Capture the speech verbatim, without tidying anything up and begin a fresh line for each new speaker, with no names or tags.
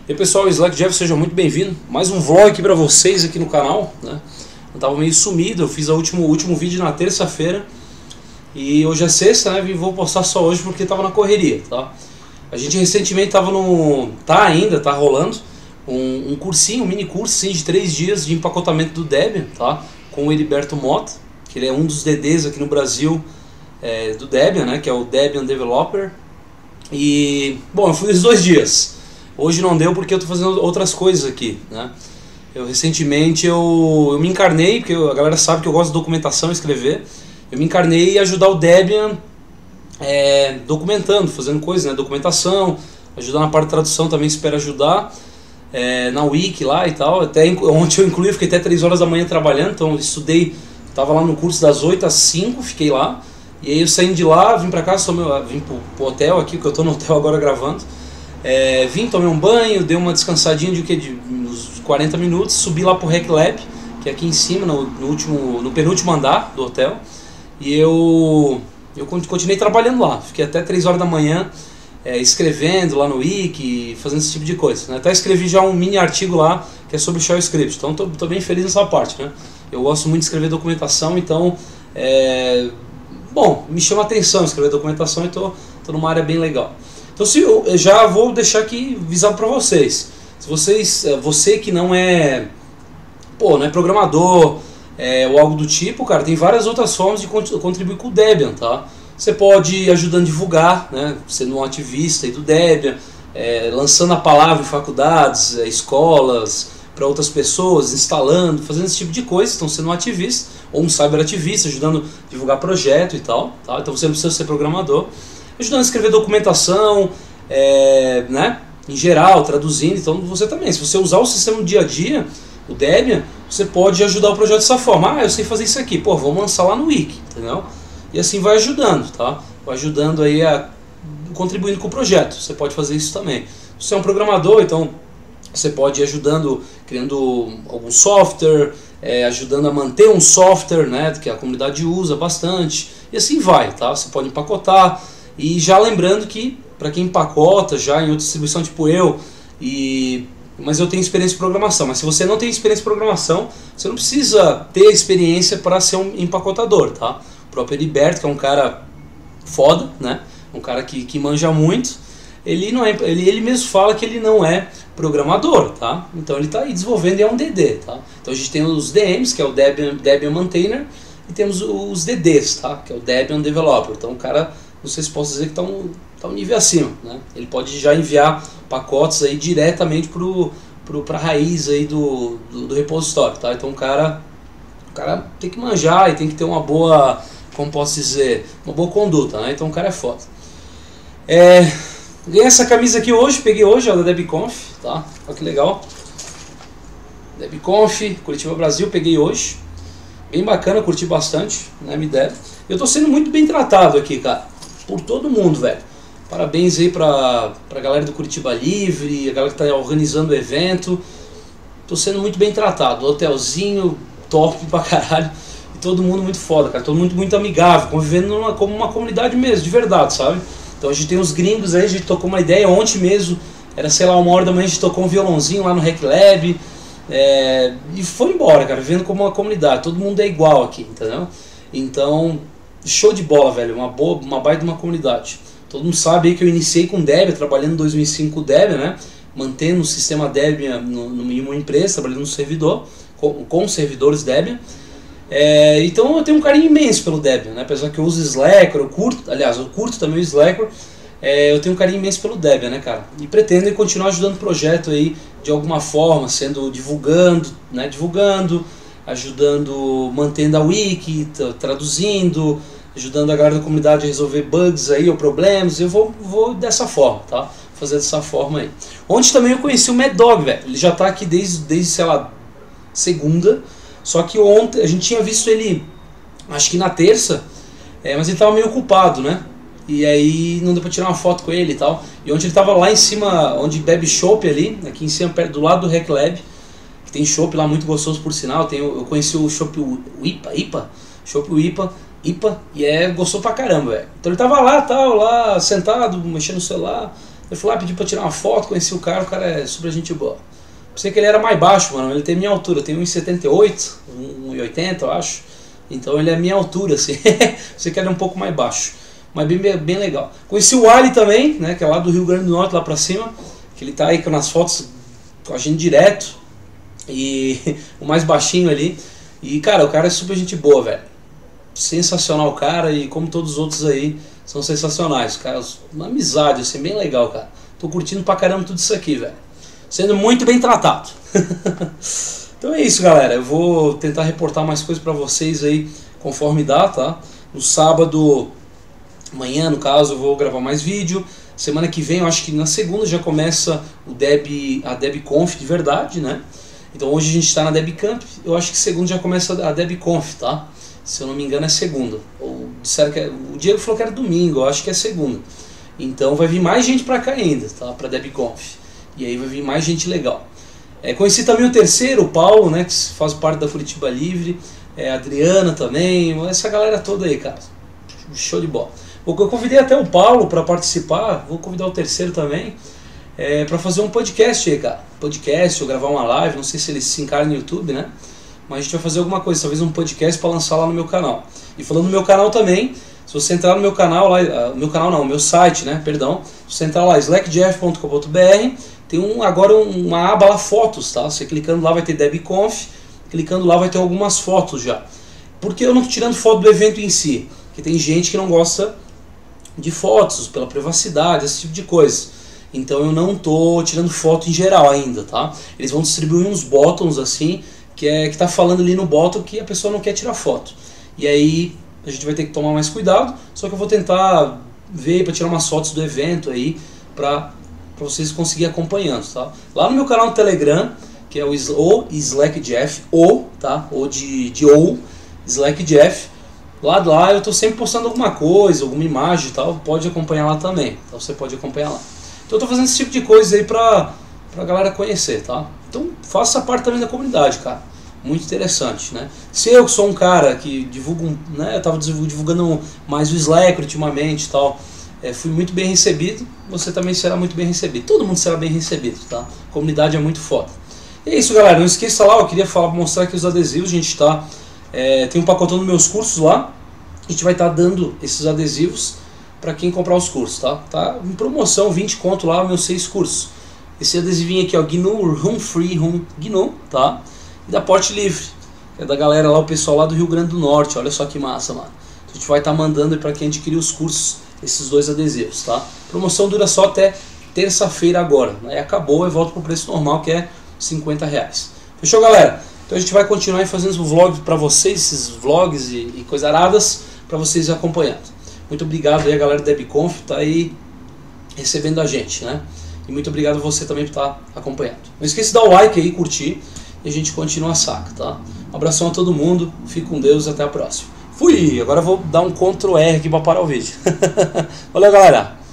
E aí pessoal, Slack Jeff, seja muito bem-vindo. Mais um vlog aqui pra vocês aqui no canal, né? Eu tava meio sumido, eu fiz o último, último vídeo na terça-feira e hoje é sexta, né? Vou postar só hoje porque tava na correria, tá? A gente recentemente tava no... tá ainda, tá rolando um, um cursinho, um mini curso sim, de três dias de empacotamento do Debian, tá? Com o Heriberto Mota, que ele é um dos D Ds aqui no Brasil é, do Debian, né? Que é o Debian Developer. E, bom, eu fui os dois dias. Hoje não deu porque eu estou fazendo outras coisas aqui, né? Eu recentemente eu, eu me encarnei, porque eu, a galera sabe que eu gosto de documentação, escrever. Eu me encarnei e ajudar o Debian é, documentando, fazendo coisas, né? Documentação, ajudar na parte de tradução também, espero ajudar. É, na Wiki lá e tal. Até ontem eu incluí, fiquei até três horas da manhã trabalhando, então eu estudei, estava lá no curso das oito às cinco, fiquei lá. E aí eu saindo de lá, vim pra cá, vim pro, pro hotel aqui, que eu tô no hotel agora gravando. É, vim, tomei um banho, dei uma descansadinha de, de, de uns quarenta minutos, subi lá pro Rec Lab, que é aqui em cima, no, no, último, no penúltimo andar do hotel. E eu, eu continuei trabalhando lá, fiquei até três horas da manhã é, escrevendo lá no Wiki, fazendo esse tipo de coisa, né? Até escrevi já um mini artigo lá, que é sobre o Shell Script, então tô, tô bem feliz nessa parte, né? Eu gosto muito de escrever documentação, então... É, bom, me chama a atenção escrever documentação e tô, tô numa área bem legal. Então se eu, eu já vou deixar aqui avisado para vocês. Se vocês, você que não é, pô, não é programador é, ou algo do tipo, cara, tem várias outras formas de contribuir com o Debian, tá? Você pode ir ajudando a divulgar, né, sendo um ativista aí do Debian, é, lançando a palavra em faculdades, é, escolas, para outras pessoas, instalando, fazendo esse tipo de coisa. Estão sendo um ativista ou um cyberativista, ajudando a divulgar projeto e tal, tá? Então você não precisa ser programador. Ajudando a escrever documentação, é, né, em geral, traduzindo. Então você também, se você usar o sistema no dia a dia, o Debian, você pode ajudar o projeto dessa forma. Ah, eu sei fazer isso aqui, pô, vamos lançar lá no Wiki, entendeu? E assim vai ajudando, tá? Vai ajudando aí a contribuindo com o projeto. Você pode fazer isso também. Se você é um programador, então você pode ir ajudando, criando algum software, é, ajudando a manter um software, né, que a comunidade usa bastante. E assim vai, tá? Você pode empacotar. E já lembrando que, para quem empacota já em outra distribuição tipo eu, e, mas eu tenho experiência em programação, mas se você não tem experiência em programação, você não precisa ter experiência para ser um empacotador, tá? O próprio Heriberto, que é um cara foda, né? Um cara que, que manja muito, ele, não é, ele, ele mesmo fala que ele não é programador, tá? Então ele está aí desenvolvendo e é um D D, tá? Então a gente tem os D Ms, que é o Debian, Debian Maintainer, e temos os D Ds, tá? Que é o Debian Developer. Então o cara... não sei se posso dizer que está um, tá um nível acima, né? Ele pode já enviar pacotes aí diretamente para a raiz aí do, do, do repositório, tá? Então o cara, o cara tem que manjar e tem que ter uma boa, como posso dizer, uma boa conduta, né? Então o cara é foda. É, ganhei essa camisa aqui hoje, peguei hoje, ó, da DebConf, tá? Olha que legal. DebConf, Curitiba Brasil, peguei hoje. Bem bacana, curti bastante, né? Me deram. Eu tô sendo muito bem tratado aqui, cara. Por todo mundo, velho. Parabéns aí pra, pra galera do Curitiba Livre, a galera que tá organizando o evento. Tô sendo muito bem tratado. Hotelzinho, top pra caralho. E todo mundo muito foda, cara. Todo mundo muito amigável, convivendo numa, como uma comunidade mesmo, de verdade, sabe? Então a gente tem uns gringos aí, a gente tocou uma ideia ontem mesmo. Era, sei lá, uma hora da manhã, a gente tocou um violãozinho lá no Rec Lab. É, e foi embora, cara, vivendo como uma comunidade. Todo mundo é igual aqui, entendeu? Então... show de bola, velho, uma boa, uma baita de uma comunidade. Todo mundo sabe aí que eu iniciei com Debian, trabalhando em dois mil e cinco com Debian, né? Mantendo o sistema Debian no, no, em uma empresa, trabalhando no servidor, com, com servidores Debian. É, então eu tenho um carinho imenso pelo Debian, né? Apesar que eu uso Slackware, eu curto, aliás, eu curto também o Slackware, é, eu tenho um carinho imenso pelo Debian, né, cara? E pretendo continuar ajudando o projeto aí de alguma forma, sendo divulgando, né? Divulgando, ajudando, mantendo a wiki, traduzindo, ajudando a galera da comunidade a resolver bugs aí ou problemas. Eu vou, vou dessa forma, tá? Fazer dessa forma aí. Ontem também eu conheci o Mad Dog, velho. Ele já tá aqui desde, desde, sei lá, segunda. Só que ontem a gente tinha visto ele, acho que na terça, é, mas ele tava meio ocupado, né? E aí não deu pra tirar uma foto com ele e tal. E ontem ele tava lá em cima, onde bebe chopp ali, aqui em cima, perto do lado do Rec Lab. Tem chopp lá muito gostoso, por sinal. Tem, eu conheci o chopp IPA, IPA, chopp IPA, IPA, e é gostoso pra caramba, velho. Então ele tava lá, tal, lá, sentado, mexendo no celular, Eu fui lá, pedi pra tirar uma foto, conheci o cara, o cara é super gente boa. Pensei que ele era mais baixo, mano, ele tem minha altura, eu tenho um e setenta e oito, um e oitenta eu acho. Então ele é minha altura, assim. Pensei que ele é um pouco mais baixo, mas bem, bem legal. Conheci o Ali também, né, que é lá do Rio Grande do Norte, lá pra cima, que ele tá aí nas fotos com a gente direto. E o mais baixinho ali. E cara, o cara é super gente boa, velho. Sensacional o cara, e como todos os outros aí, são sensacionais, cara. Uma amizade, assim, bem legal, cara. Tô curtindo pra caramba tudo isso aqui, velho. Sendo muito bem tratado. Então é isso, galera. Eu vou tentar reportar mais coisas pra vocês aí, conforme dá, tá? No sábado, amanhã, no caso, eu vou gravar mais vídeo. Semana que vem, eu acho que na segunda já começa o Deb, a DebConf de verdade, né? Então hoje a gente está na DebCamp, eu acho que segunda já começa a DebConf, tá? Se eu não me engano é segunda. Ou disseram que é, o Diego falou que era domingo, eu acho que é segunda. Então vai vir mais gente pra cá ainda, tá? Pra DebConf. E aí vai vir mais gente legal. É, conheci também o terceiro, o Paulo, né? Que faz parte da Curitiba Livre. É, a Adriana também, essa galera toda aí, cara. Show de bola. Eu convidei até o Paulo para participar, vou convidar o terceiro também. É, para fazer um podcast aí, cara. Podcast ou gravar uma live, não sei se eles se encaram no YouTube, né? Mas a gente vai fazer alguma coisa, talvez um podcast para lançar lá no meu canal. E falando no meu canal também, se você entrar no meu canal lá, uh, meu canal não, meu site, né? Perdão. Se você entrar lá, slack jeff ponto com ponto b r, tem um, agora uma aba lá, fotos, tá? Você clicando lá vai ter DebConf, clicando lá vai ter algumas fotos já. Porque eu não tô tirando foto do evento em si, porque tem gente que não gosta de fotos, pela privacidade, esse tipo de coisa. Então eu não tô tirando foto em geral ainda, tá? Eles vão distribuir uns botões assim, que é que tá falando ali no botão que a pessoa não quer tirar foto. E aí a gente vai ter que tomar mais cuidado, só que eu vou tentar ver para tirar umas fotos do evento aí, pra, pra vocês conseguirem acompanhando, tá? Lá no meu canal no Telegram, que é o, o Slack Jeff, o, tá? O de, de ou, Slack Jeff. Lá, lá eu tô sempre postando alguma coisa, alguma imagem e tal, pode acompanhar lá também, então você pode acompanhar lá. Então eu tô fazendo esse tipo de coisa aí pra, pra galera conhecer, tá? Então faça parte também da comunidade, cara. Muito interessante, né? Se eu que sou um cara que divulga, um, né? Eu tava divulgando mais o Slack ultimamente e tal, é, fui muito bem recebido, você também será muito bem recebido. Todo mundo será bem recebido, tá? A comunidade é muito foda. E é isso, galera. Não esqueça lá, eu queria falar, mostrar aqui os adesivos, a gente tá... É, tem um pacotão dos meus cursos lá, a gente vai estar tá dando esses adesivos para quem comprar os cursos, tá? Tá em promoção, vinte conto lá, meus seis cursos. Esse adesivinho aqui, ó, G N U Room Free Room G N U, tá? E da Porte Livre, que é da galera lá, o pessoal lá do Rio Grande do Norte, olha só que massa, mano. A gente vai estar tá mandando para quem adquirir os cursos, esses dois adesivos, tá? A promoção dura só até terça-feira agora, aí acabou e volta pro preço normal, que é cinquenta reais. Fechou, galera? Então a gente vai continuar aí fazendo os vlogs para vocês, esses vlogs e, e coisas aradas, para vocês acompanhando. Muito obrigado aí a galera da DebConf, tá aí recebendo a gente, né? E muito obrigado você também por estar acompanhando. Não esqueça de dar o like aí, curtir, e a gente continua a saca, tá? Um abração a todo mundo, fique com Deus, até a próxima. Fui! Agora eu vou dar um control R aqui para parar o vídeo. Valeu, galera!